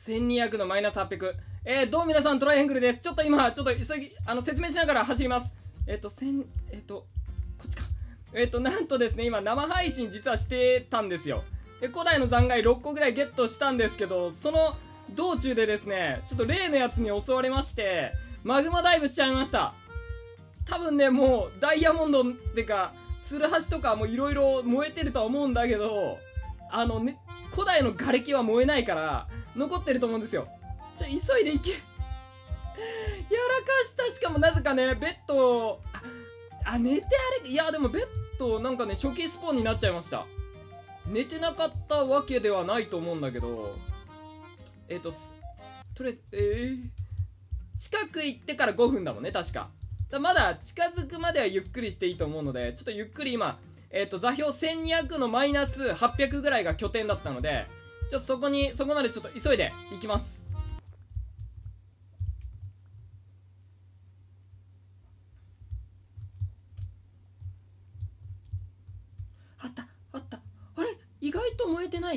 1200のマイナス800。どうも皆さん、トライアングルです。ちょっと今、急ぎ、説明しながら走ります。こっちか。なんとですね、今、生配信実はしてたんですよ。で、古代の残骸6個ぐらいゲットしたんですけど、その道中でですね、ちょっと例のやつに襲われまして、マグマダイブしちゃいました。多分ね、もう、ダイヤモンドってか、ツルハシとかもいろいろ燃えてるとは思うんだけど、古代の瓦礫は燃えないから、残ってると思うんですよ。急いで行け。やらかした。しかもなぜかね、ベッド、寝ていや、でもベッド、なんかね、初期スポーンになっちゃいました。寝てなかったわけではないと思うんだけど、とりあえず、近く行ってから5分だもんね、確か。まだ近づくまではゆっくりしていいと思うので、ちょっとゆっくり今、座標1200のマイナス800ぐらいが拠点だったので、ちょっとそこまでちょっと急いで行きます。あった。あれ、意外と燃えてない？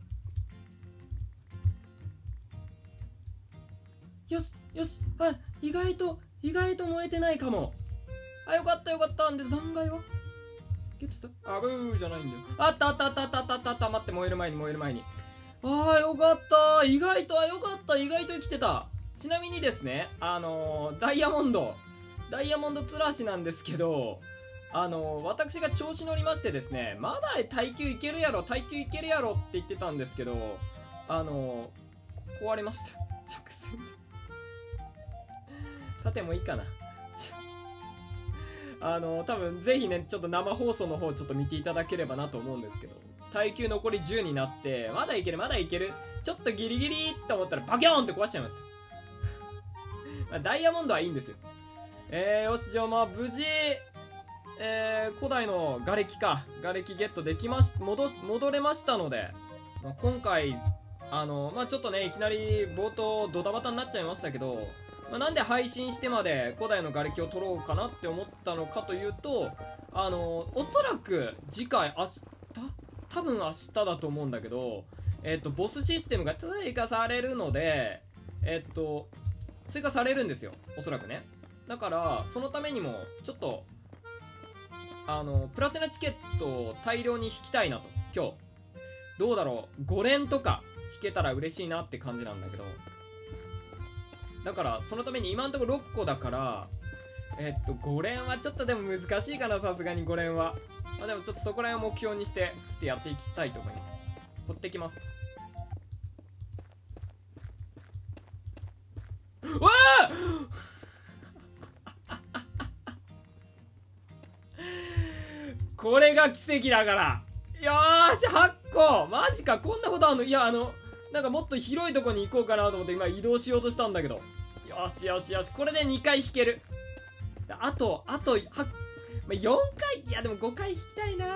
よし。意外と燃えてないかも。よかった。んで、残骸はゲットした？ブーじゃないんだよ。あった。待って、燃える前に。よかった。意外と生きてた。ちなみにですね、ダイヤモンドツラシなんですけど、私が調子乗りましてですね、まだ耐久いけるやろって言ってたんですけど、壊れました。直線。縦もいいかな。多分ぜひね、ちょっと生放送の方ちょっと見ていただければなと思うんですけど、耐久残り10になって、まだいける。ちょっとギリギリって思ったらバキョーンって壊しちゃいました。ダイヤモンドはいいんですよ。よし、じゃあ無事、古代の瓦礫ゲットできまし、戻れましたので、今回、ちょっとね、いきなり冒頭ドタバタになっちゃいましたけど、なんで配信してまで古代の瓦礫を取ろうかなって思ったのかというと、おそらく次回、多分明日だと思うんだけど、ボスシステムが追加されるので、追加されるんですよ、おそらくね。だからそのためにもちょっとプラチナチケットを大量に引きたいなと。今日どうだろう、5連とか引けたら嬉しいなって感じなんだけど、だからそのために今んところ6個だから、5連はちょっとでも難しいかな、さすがに5連は。でもちょっとそこら辺を目標にしてちょっとやっていきたいと思います。掘ってきます。うわあこれが奇跡だから。よーし、8個。マジか、こんなことあんの？いや、なんかもっと広いとこに行こうかなと思って今移動しようとしたんだけど。よし。これで2回引ける。あと4回。いや、でも5回引きたいな。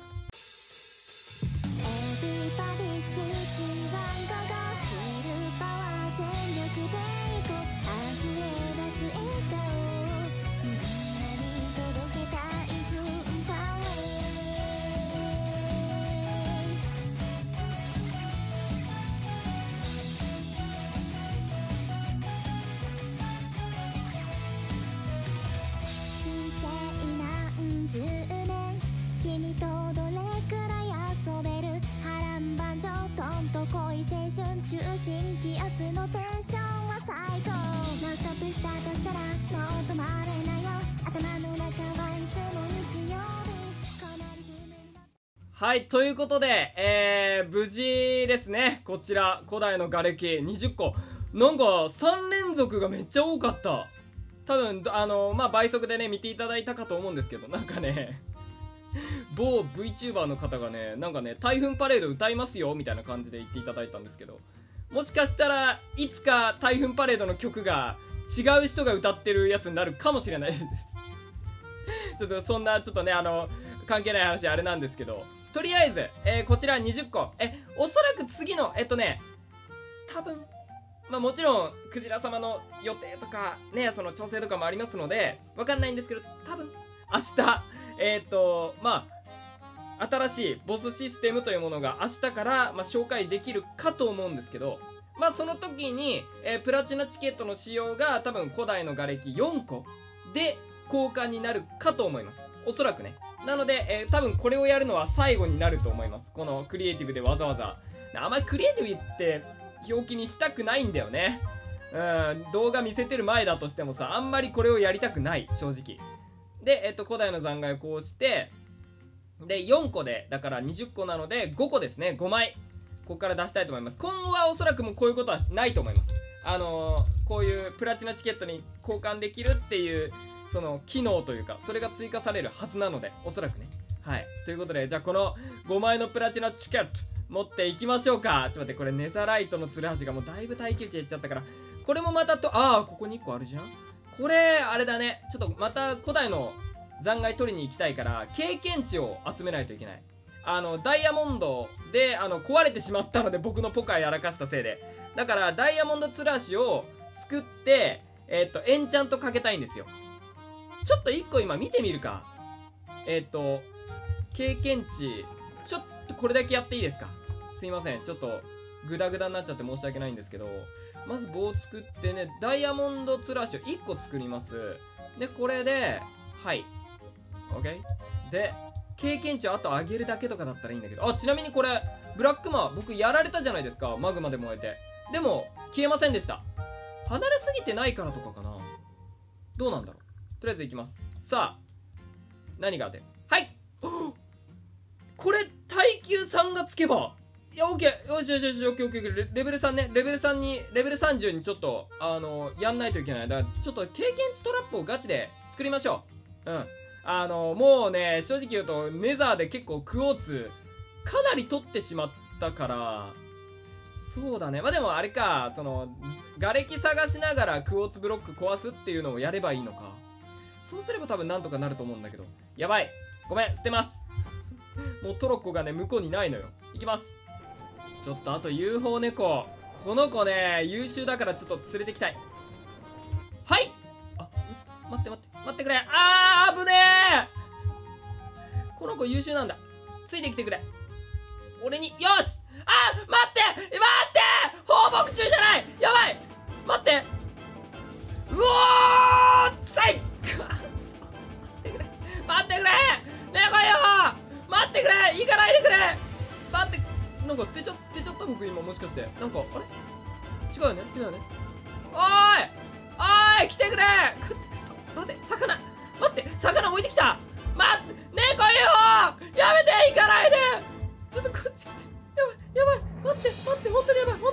中心気圧のテンションは最高。ノンストップスタートしたらもう止まれないよ。頭の中はいつも日曜日。このリズムにはい、ということで、無事ですね。こちら古代の瓦礫20個。なんか3連続がめっちゃ多かった。多分倍速でね見ていただいたかと思うんですけど、なんかね某 VTuber の方がね、なんかね、台風パレード歌いますよみたいな感じで言っていただいたんですけど、もしかしたらいつか台風パレードの曲が違う人が歌ってるやつになるかもしれないですちょっとそんなちょっとね関係ない話あれなんですけど、とりあえず、こちら20個おそらく次の多分もちろんクジラ様の予定とかね、その調整とかもありますのでわかんないんですけど、多分明日新しいボスシステムというものが明日から、紹介できるかと思うんですけど、 まあその時に、プラチナチケットの使用が多分古代の瓦礫4個で交換になるかと思います。おそらくね。なので、多分これをやるのは最後になると思います。このクリエイティブでわざわざ。あんまりクリエイティブって表記にしたくないんだよね。動画見せてる前だとしてもさ、あんまりこれをやりたくない、正直。で、古代の残骸をこうして、で、4個で、だから20個なので、5個ですね、5枚。ここから出したいと思います。今後はおそらくもうこういうことはないと思います。こういうプラチナチケットに交換できるっていう、その機能というか、それが追加されるはずなので、おそらくね。はい。ということで、じゃあこの5枚のプラチナチケット、持っていきましょうか。ちょっと待って、これネザライトのツルハシがもうだいぶ耐久値減っちゃったから、これもまたここに1個あるじゃん。これ、あれだね。ちょっとまた古代の残骸取りに行きたいから、経験値を集めないといけない。ダイヤモンドで、壊れてしまったので、僕のポカやらかしたせいで。だから、ダイヤモンドツルハシを作って、エンチャントかけたいんですよ。ちょっと1個今見てみるか。経験値、ちょっとこれだけやっていいですか。すいません。ちょっと、グダグダになっちゃって申し訳ないんですけど、まず棒を作ってね、ダイヤモンドツルハシを1個作ります。で、これで、はい。OK？ で、経験値をあと上げるだけとかだったらいいんだけど、ちなみにこれ、ブラックマン、僕やられたじゃないですか。マグマで燃えて。でも、消えませんでした。離れすぎてないからとかかな。どうなんだろう。とりあえず行きます。さあ、何が出る？はい！これ、耐久3がつけば、いや、OK。よしよしよし、OK。レベル3ね。レベル30にちょっと、やんないといけない。だから、ちょっと経験値トラップをガチで作りましょう。うん。もうね、正直言うと、ネザーで結構クォーツ、かなり取ってしまったから、そうだね。まあ、でもあれか、瓦礫探しながらクォーツブロック壊すっていうのをやればいいのか。そうすれば多分なんとかなると思うんだけど。やばい。ごめん、捨てます。もうトロッコがね、向こうにないのよ。いきます。ちょっとあと UFO 猫。この子ね、優秀だからちょっと連れてきたい。はい！待ってくれ。危ねえ！この子優秀なんだ。ついてきてくれ。俺に、よし！待って放牧中じゃない！やばい！待って！うおー！さい！待ってくれ！猫よ！待ってくれ！行かないでくれ！待って、なんか捨てちゃった僕今もしかして。なんか、あれ？違うよね。おーい！来てくれ！待って、魚置いてきた！猫よ！やめて！行かないで！ちょっとこっち来て。やばい！待って、本当にやばい！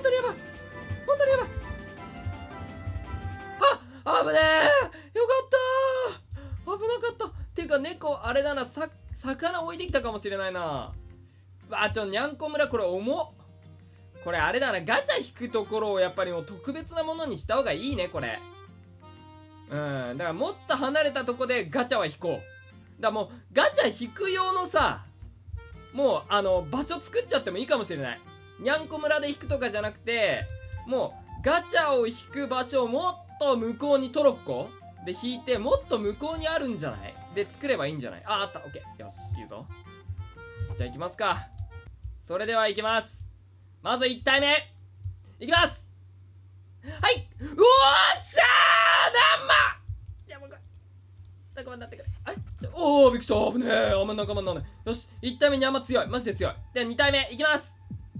危ねえ！よかったー！危なかった。てか猫、あれだな、魚置いてきたかもしれないな。にゃんこ村これ重っ。これあれだな、ガチャ引くところをやっぱりもう特別なものにした方がいいね、これ。だからもっと離れたとこでガチャは引こう。だからもうガチャ引く用のさ、もう場所作っちゃってもいいかもしれない。にゃんこ村で引くとかじゃなくて、もうガチャを引く場所をもっと向こうにトロッコで引いて、もっと向こうにあるんじゃない？で作ればいいんじゃない？あった。オッケー。よし、いいぞ。じゃあ行きますか。それでは行きます。まず1体目いきます。はい。うおーっしゃー！なんま！やばい。仲間になってくれ。おー、びっくりした。危ねえ。あんま仲間にならない。よし。1体目にあんま強い。マジで強い。では2体目いきます。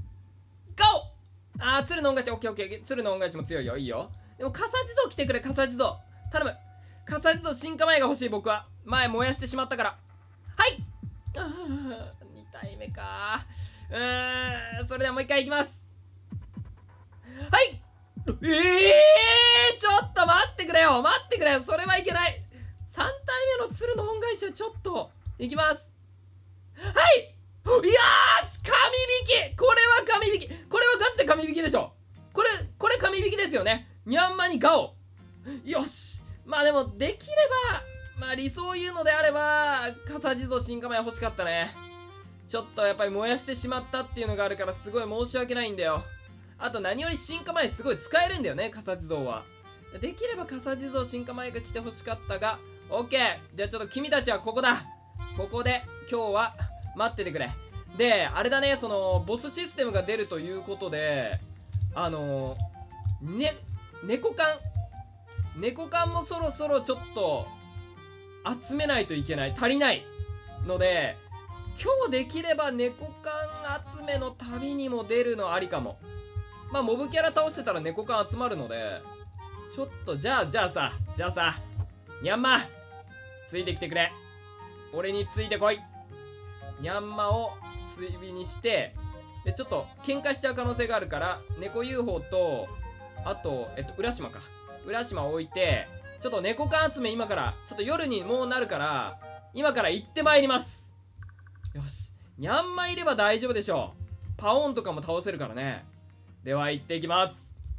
ゴー！鶴の恩返し。オッケー。鶴の恩返しも強いよ。いいよ。でも、笠地蔵来てくれ。笠地蔵。頼む。笠地蔵進化前が欲しい僕は。前燃やしてしまったから。はい！2体目か。それではもう一回いきます。はい！ちょっと待ってくれよ。それはいけない。3体目の鶴の恩返しをちょっといきます。はい！よーし！神引き！これは神引き！これはガチで神引きでしょ。これ神引きですよね。ニャンマにガオ。よし！まあでもできれば、理想言うのであれば笠地蔵進化前欲しかったね。ちょっとやっぱり燃やしてしまったっていうのがあるからすごい申し訳ないんだよ。あと何より進化前すごい使えるんだよね、笠地蔵は。できれば笠地蔵進化前が来て欲しかったが、オッケー。じゃあちょっと君たちはここだ。ここで今日は待っててくれ。で、あれだね、ボスシステムが出るということで、 猫缶もそろそろちょっと集めないといけない、足りないので、今日できれば猫缶集めの旅にも出るのありかも。まあモブキャラ倒してたら猫缶集まるので、ちょっとじゃあさニャンマついてきてくれ。俺についてこい。ニャンマを追尾にして、でちょっと喧嘩しちゃう可能性があるから、猫 UFO とあと浦島置いて、ちょっと猫缶集め今からちょっと夜にもうなるから今から行ってまいります。よし、ニャンマいれば大丈夫でしょう。パオンとかも倒せるからね。では行っていきます。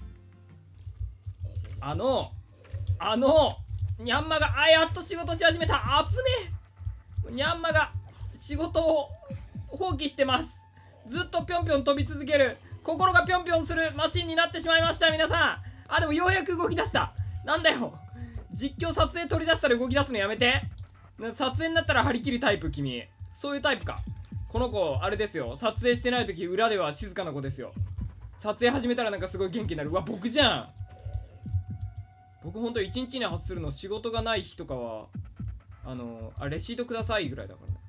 ニャンマがやっと仕事し始めた。あぶねえ。ニャンマが仕事を放棄してます。ずっとぴょんぴょん飛び続ける、心がぴょんぴょんするマシンになってしまいました、皆さん。でもようやく動き出した。なんだよ、実況撮影取り出したら動き出すのやめて。撮影になったら張り切るタイプ、君。そういうタイプか。この子あれですよ、撮影してない時裏では静かな子ですよ。撮影始めたらなんかすごい元気になる。うわ、僕じゃん。僕ほんと1日に発するの、仕事がない日とかはレシートくださいぐらいだからね。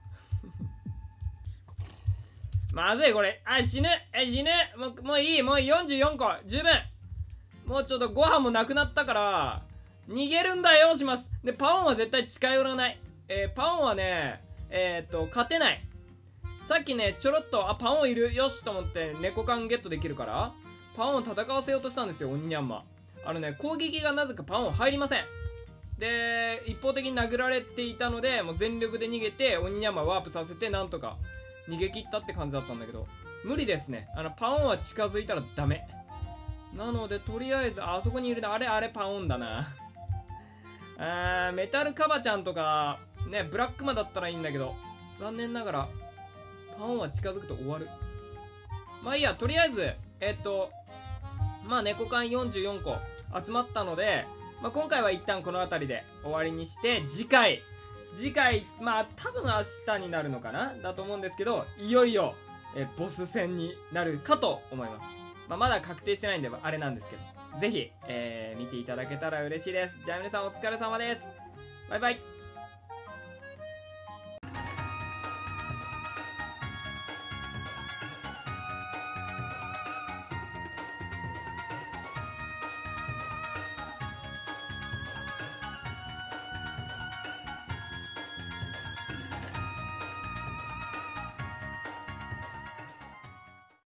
まずいこれ。死ぬ。もういい。もう44個十分。もうちょっとご飯もなくなったから逃げるんだよします。でパオンは絶対近寄らない。パオンはね勝てない。さっきねちょろっとパオンいる、よしと思って猫缶ゲットできるからパオンを戦わせようとしたんですよ、鬼ニャンマ。攻撃がなぜかパオン入りません。で一方的に殴られていたので、もう全力で逃げて鬼ニャンマワープさせてなんとか逃げ切ったって感じだったんだけど、無理ですね。パオンは近づいたらダメなので、とりあえずあそこにいるな。あれパオンだな。メタルカバちゃんとかね、ブラックマだったらいいんだけど、残念ながらパオンは近づくと終わる。まあいいや、とりあえずまあ猫缶44個集まったので、まあ、今回は一旦この辺りで終わりにして、次回まあ多分明日になるのかなだと思うんですけど、いよいよボス戦になるかと思います。まあ、まだ確定してないんであれなんですけど、ぜひ、見ていただけたら嬉しいです。じゃあ皆さんお疲れ様です。バイバイ。